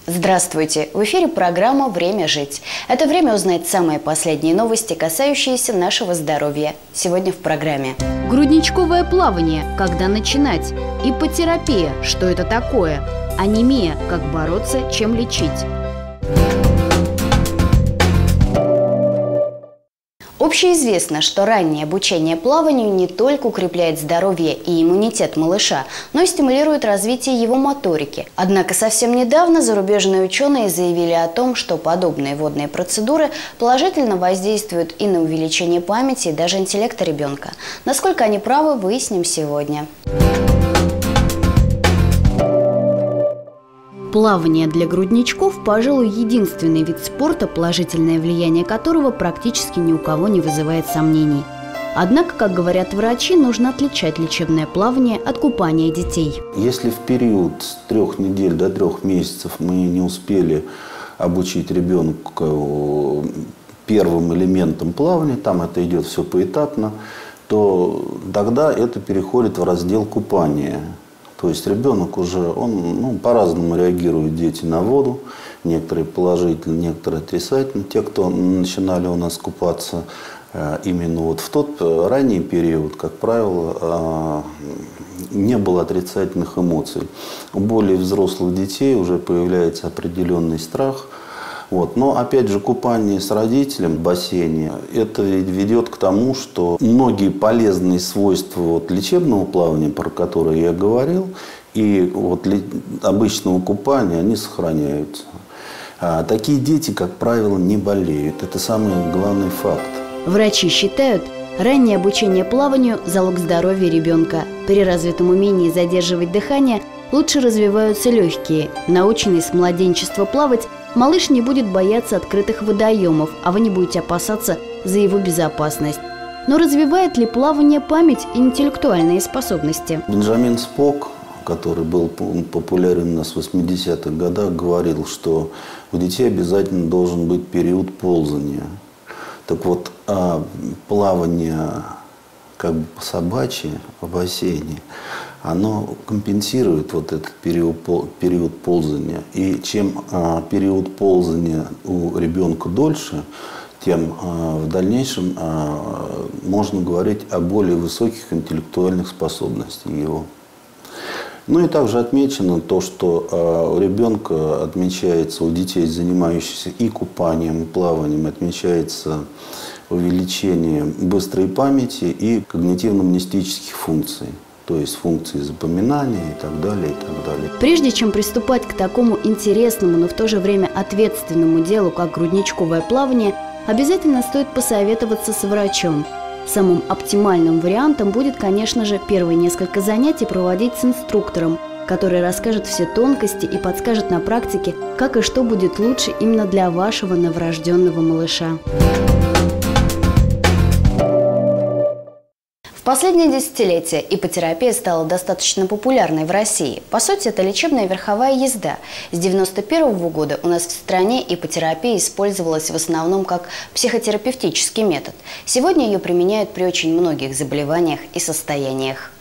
Здравствуйте! В эфире программа «Время жить». Это время узнать самые последние новости, касающиеся нашего здоровья. Сегодня в программе. Грудничковое плавание. Когда начинать? Ипотерапия. Что это такое? Анемия. Как бороться, чем лечить? Общеизвестно, что раннее обучение плаванию не только укрепляет здоровье и иммунитет малыша, но и стимулирует развитие его моторики. Однако совсем недавно зарубежные ученые заявили о том, что подобные водные процедуры положительно воздействуют и на увеличение памяти, и даже интеллекта ребенка. Насколько они правы, выясним сегодня. Плавание для грудничков, пожалуй, единственный вид спорта, положительное влияние которого практически ни у кого не вызывает сомнений. Однако, как говорят врачи, нужно отличать лечебное плавание от купания детей. Если в период с 3 недель до 3 месяцев мы не успели обучить ребенка первым элементам плавания, там это идет все поэтапно, то тогда это переходит в раздел купания. То есть ребенок уже, он по-разному реагирует, дети, на воду. Некоторые положительно, некоторые отрицательно. Те, кто начинали у нас купаться именно вот в тот ранний период, как правило, не было отрицательных эмоций. У более взрослых детей уже появляется определенный страх. Но опять же, купание с родителем в бассейне, это ведет к тому, что многие полезные свойства лечебного плавания, про которые я говорил, и обычного купания, они сохраняются. Такие дети, как правило, не болеют. Это самый главный факт. Врачи считают, раннее обучение плаванию – залог здоровья ребенка. При развитом умении задерживать дыхание лучше развиваются легкие. Наученный с младенчества плавать, малыш не будет бояться открытых водоемов, а вы не будете опасаться за его безопасность. Но развивает ли плавание память и интеллектуальные способности? Бенджамин Спок, который был популярен у нас в 80-х годах, говорил, что у детей обязательно должен быть период ползания. Так вот, плавание как бы по-собачьи в бассейне, оно компенсирует этот период ползания. И чем период ползания у ребенка дольше, тем в дальнейшем можно говорить о более высоких интеллектуальных способностях его. И также отмечено то, что у ребенка отмечается, у детей, занимающихся и купанием, и плаванием, отмечается увеличение быстрой памяти и когнитивно-мнестических функций. То есть функции запоминания и так далее, и так далее. Прежде чем приступать к такому интересному, но в то же время ответственному делу, как грудничковое плавание, обязательно стоит посоветоваться с врачом. Самым оптимальным вариантом будет, конечно же, первые несколько занятий проводить с инструктором, который расскажет все тонкости и подскажет на практике, как и что будет лучше именно для вашего новорожденного малыша. В последнее десятилетие ипотерапия стала достаточно популярной в России. По сути, это лечебная верховая езда. С 1991 года у нас в стране ипотерапия использовалась в основном как психотерапевтический метод. Сегодня ее применяют при очень многих заболеваниях и состояниях.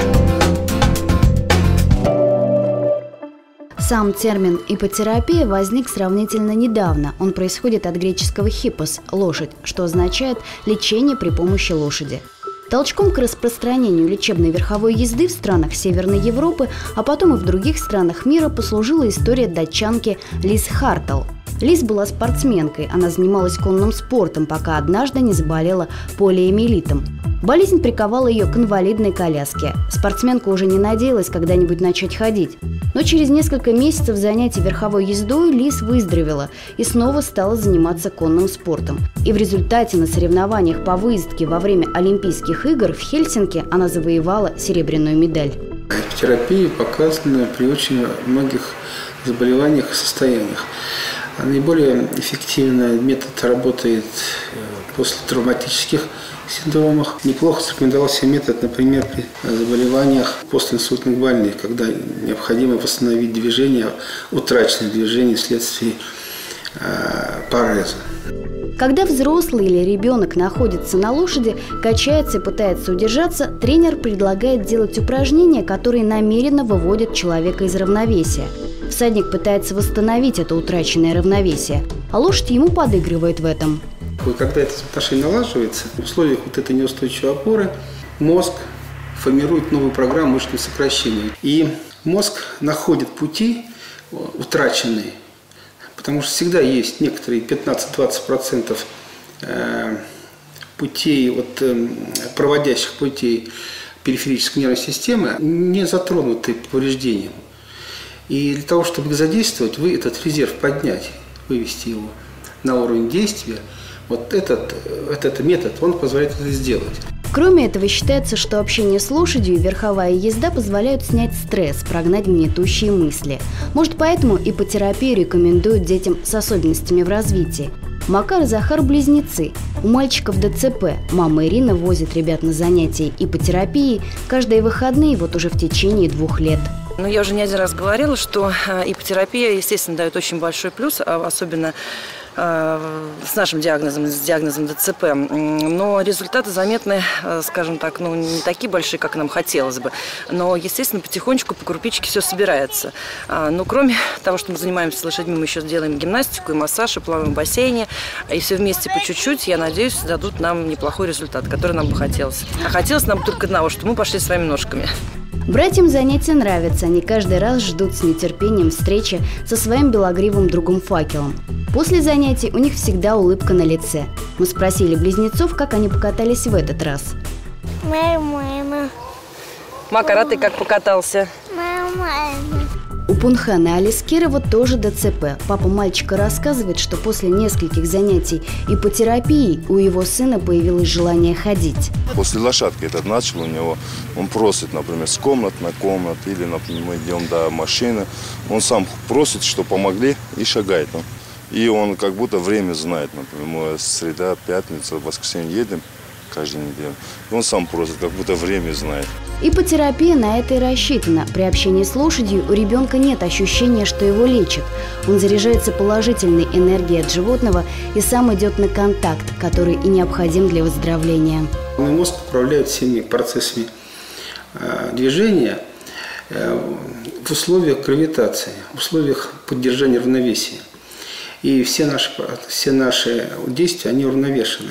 Сам термин «ипотерапия» возник сравнительно недавно. Он происходит от греческого «хиппос» – лошадь, что означает «лечение при помощи лошади». Толчком к распространению лечебной верховой езды в странах Северной Европы, а потом и в других странах мира послужила история датчанки Лиз Хартл. Лиз была спортсменкой, она занималась конным спортом, пока однажды не заболела полиомиелитом. Болезнь приковала ее к инвалидной коляске. Спортсменка уже не надеялась когда-нибудь начать ходить. Но через несколько месяцев занятий верховой ездой Лиз выздоровела и снова стала заниматься конным спортом. И в результате на соревнованиях по выездке во время Олимпийских игр в Хельсинки она завоевала серебряную медаль. Терапия показана при очень многих заболеваниях и состояниях. Наиболее эффективный метод работает после травматических синдромах. Неплохо зарекомендовался метод, например, при заболеваниях постинсультных больных, когда необходимо восстановить движение, утраченное движение вследствие парализа. Когда взрослый или ребенок находится на лошади, качается и пытается удержаться, тренер предлагает делать упражнения, которые намеренно выводят человека из равновесия. Всадник пытается восстановить это утраченное равновесие, а лошадь ему подыгрывает в этом. Когда это отношение налаживается, в условиях вот этой неустойчивой опоры мозг формирует новую программу мышечного сокращения. И мозг находит пути утраченные, потому что всегда есть некоторые 15-20% путей, проводящих путей периферической нервной системы, не затронуты повреждением. И для того, чтобы их задействовать, вы этот резерв поднять, вывести его на уровень действия, вот этот метод, он позволяет это сделать. Кроме этого, считается, что общение с лошадью и верховая езда позволяют снять стресс, прогнать гнетущие мысли. Может, поэтому ипотерапию рекомендуют детям с особенностями в развитии. Макар и Захар – близнецы. У мальчиков ДЦП. Мама Ирина возит ребят на занятия ипотерапии каждые выходные вот уже в течение 2 лет. Ну, я уже не один раз говорила, что ипотерапия, естественно, дает очень большой плюс, особенно с нашим диагнозом, с диагнозом ДЦП. Но результаты заметны, скажем так, не такие большие, как нам хотелось бы. Но, естественно, потихонечку, по крупичке все собирается. Но кроме того, что мы занимаемся с лошадьми, мы еще делаем гимнастику и массаж, и плаваем в бассейне. И все вместе по чуть-чуть, я надеюсь, дадут нам неплохой результат, который нам бы хотелось. А хотелось нам только одного, что мы пошли своими ножками. Братьям занятия нравятся, они каждый раз ждут с нетерпением встречи со своим белогривым другом Факелом. После занятий у них всегда улыбка на лице. Мы спросили близнецов, как они покатались в этот раз. Мама. Макар, а ты как покатался? Мама. У Пунхана и Алискерова тоже ДЦП. Папа мальчика рассказывает, что после нескольких занятий ипотерапии у его сына появилось желание ходить. После лошадки этот начал у него, он просит, например, с комнат на комнату, или, например, мы идем до машины, он сам просит, что помогли, и шагает. И он как будто время знает, например, мы среда, пятница, воскресенье едем каждую неделю, он сам просит, как будто время знает. Ипотерапия на это и рассчитана. При общении с лошадью у ребенка нет ощущения, что его лечат. Он заряжается положительной энергией от животного и сам идет на контакт, который и необходим для выздоровления. Мозг управляет всеми процессами движения в условиях гравитации, в условиях поддержания равновесия. И все наши действия, они уравновешены.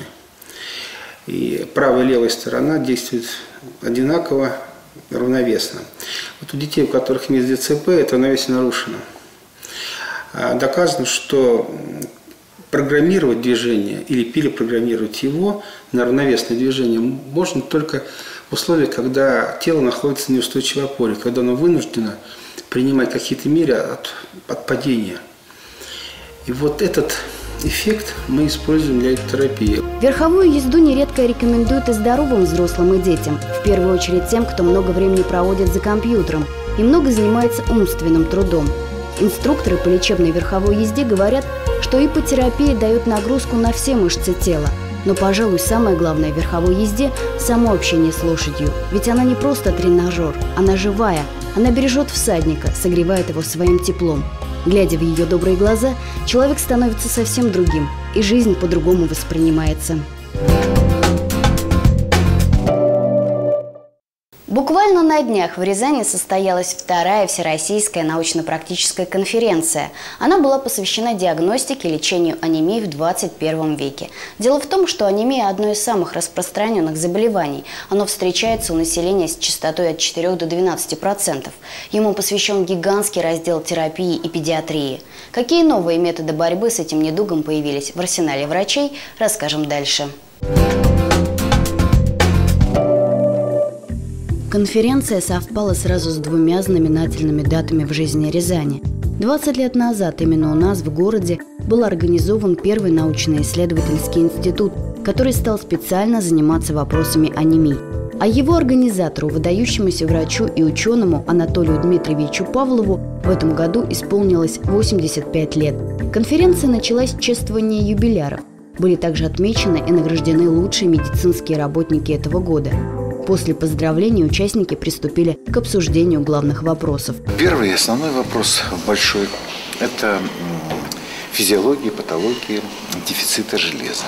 И правая и левая сторона действуют одинаково, равновесно. Вот у детей, у которых есть ДЦП, это равновесие нарушено. Доказано, что программировать движение или перепрограммировать его на равновесное движение можно только в условиях, когда тело находится в неустойчивой опоре, когда оно вынуждено принимать какие-то меры от падения. И вот этот эффект мы используем для ипотерапии. Верховую езду нередко рекомендуют и здоровым взрослым, и детям. В первую очередь тем, кто много времени проводит за компьютером и много занимается умственным трудом. Инструкторы по лечебной верховой езде говорят, что ипотерапия дает нагрузку на все мышцы тела. Но, пожалуй, самое главное в верховой езде – само общение с лошадью. Ведь она не просто тренажер, она живая. Она бережет всадника, согревает его своим теплом. Глядя в ее добрые глаза, человек становится совсем другим, и жизнь по-другому воспринимается. Буквально на днях в Рязани состоялась вторая всероссийская научно-практическая конференция. Она была посвящена диагностике и лечению анемии в 21 веке. Дело в том, что анемия – одно из самых распространенных заболеваний. Оно встречается у населения с частотой от 4 до 12%. Ему посвящен гигантский раздел терапии и педиатрии. Какие новые методы борьбы с этим недугом появились в арсенале врачей, расскажем дальше. Конференция совпала сразу с 2 знаменательными датами в жизни Рязани. 20 лет назад именно у нас в городе был организован первый научно-исследовательский институт, который стал специально заниматься вопросами анемии. А его организатору, выдающемуся врачу и ученому Анатолию Дмитриевичу Павлову, в этом году исполнилось 85 лет. Конференция началась с чествования юбиляров. Были также отмечены и награждены лучшие медицинские работники этого года. После поздравлений участники приступили к обсуждению главных вопросов. Первый и основной вопрос большой – это физиология, патология дефицита железа.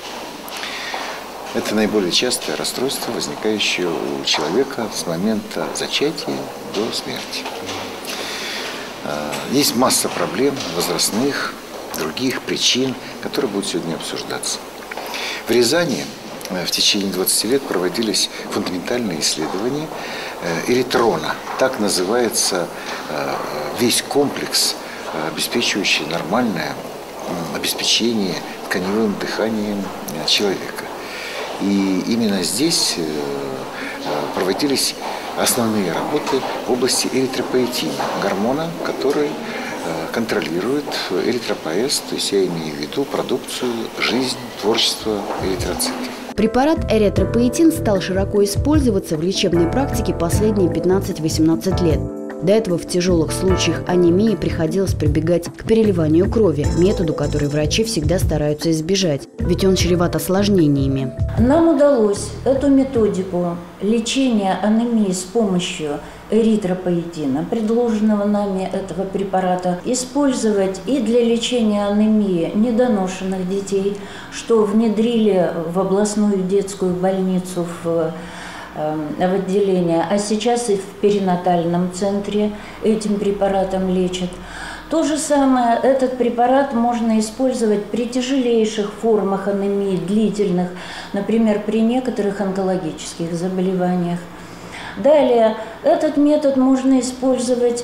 Это наиболее частое расстройство, возникающее у человека с момента зачатия до смерти. Есть масса проблем возрастных, других причин, которые будут сегодня обсуждаться. В Рязани в течение 20 лет проводились фундаментальные исследования эритрона. Так называется весь комплекс, обеспечивающий нормальное обеспечение тканевым дыханием человека. И именно здесь проводились основные работы в области эритропоэтина, гормона, который контролирует эритропоэз, то есть я имею в виду продукцию, жизнь, творчество эритроцитов. Препарат эритропоэтин стал широко использоваться в лечебной практике последние 15-18 лет. До этого в тяжелых случаях анемии приходилось прибегать к переливанию крови, методу, который врачи всегда стараются избежать, ведь он чреват осложнениями. Нам удалось эту методику лечения анемии с помощью эритропоэтина, предложенного нами этого препарата, использовать и для лечения анемии недоношенных детей, что внедрили в областную детскую больницу в отделение, а сейчас и в перинатальном центре этим препаратом лечат. То же самое, этот препарат можно использовать при тяжелейших формах анемии, длительных, например, при некоторых онкологических заболеваниях. Далее, этот метод можно использовать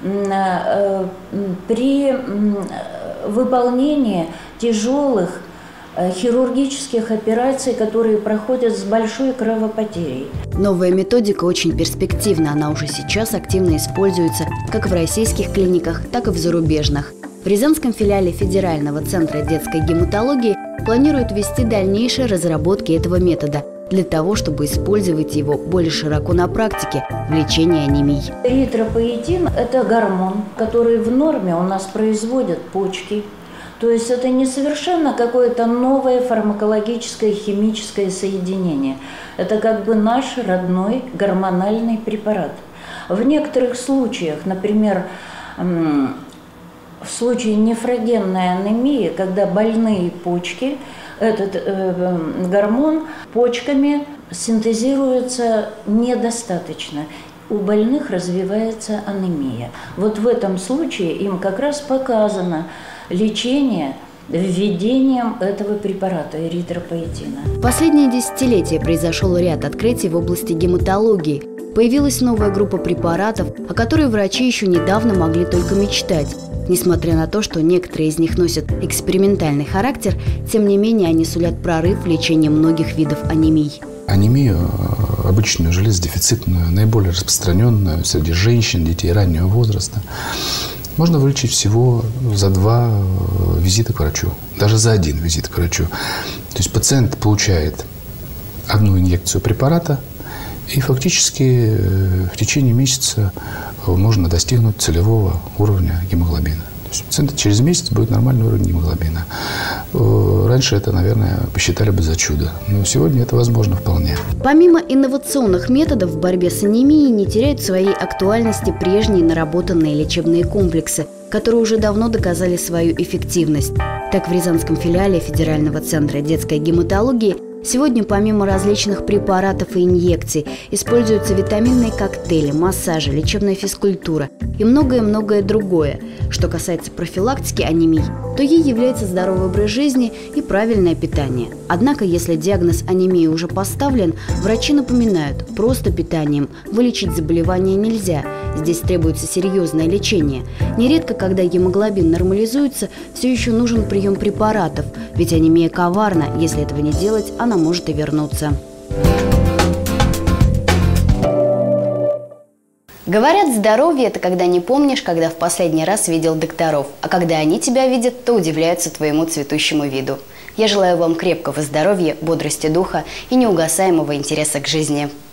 при выполнении тяжелых хирургических операций, которые проходят с большой кровопотерей. Новая методика очень перспективна. Она уже сейчас активно используется как в российских клиниках, так и в зарубежных. В Рязанском филиале Федерального центра детской гематологии планируют ввести дальнейшие разработки этого метода для того, чтобы использовать его более широко на практике в лечении анемий. Эритропоэтин – это гормон, который в норме у нас производят почки. То есть это не совершенно какое-то новое фармакологическое химическое соединение. Это как бы наш родной гормональный препарат. В некоторых случаях, например, в случае нефрогенной анемии, когда больные почки, этот гормон почками синтезируется недостаточно. У больных развивается анемия. Вот в этом случае им как раз показано лечение введением этого препарата эритропоэтина. В последние десятилетия произошел ряд открытий в области гематологии. Появилась новая группа препаратов, о которой врачи еще недавно могли только мечтать. Несмотря на то, что некоторые из них носят экспериментальный характер, тем не менее они сулят прорыв в лечении многих видов анемий. Анемию, обычную железодефицитную, наиболее распространенную среди женщин, детей раннего возраста, можно вылечить всего за 2 визита к врачу, даже за 1 визит к врачу. То есть пациент получает 1 инъекцию препарата, и фактически в течение месяца можно достигнуть целевого уровня гемоглобина. То есть у пациента через месяц будет нормальный уровень гемоглобина. Раньше это, наверное, посчитали бы за чудо, но сегодня это возможно вполне. Помимо инновационных методов в борьбе с анемией не теряют своей актуальности прежние наработанные лечебные комплексы, которые уже давно доказали свою эффективность. Так, в Рязанском филиале Федерального центра детской гематологии сегодня помимо различных препаратов и инъекций используются витаминные коктейли, массажи, лечебная физкультура и многое-многое другое. Что касается профилактики анемий, то ей является здоровый образ жизни и правильное питание. Однако, если диагноз анемии уже поставлен, врачи напоминают, просто питанием вылечить заболевание нельзя. Здесь требуется серьезное лечение. Нередко, когда гемоглобин нормализуется, все еще нужен прием препаратов, ведь анемия коварна, если этого не делать, она может и вернуться. Говорят, здоровье – это когда не помнишь, когда в последний раз видел докторов, а когда они тебя видят, то удивляются твоему цветущему виду. Я желаю вам крепкого здоровья, бодрости духа и неугасаемого интереса к жизни.